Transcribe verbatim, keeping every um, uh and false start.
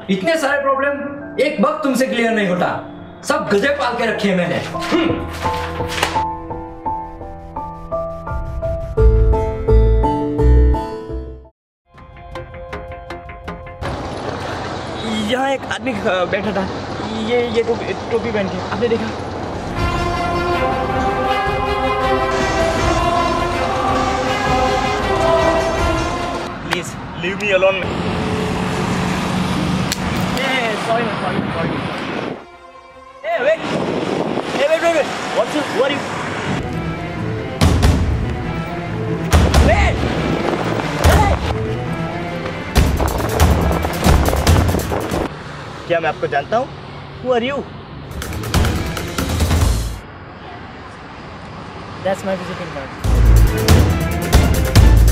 इतने सारे प्रॉब्लम एक वक्त तुमसे क्लियर नहीं होता। सब गधे पाल के रखे हैं मैंने। यहाँ एक आदमी बैठा था, ये ये टोपी टोपी पहन के, आपने देखा? Please leave me alone. Sorry, sorry, sorry. Hey, wait! Hey, wait, wait, wait! What's your, who are you? Wait! Hey! क्या मैं आपको जानता हूँ? Who are you? That's my visiting card.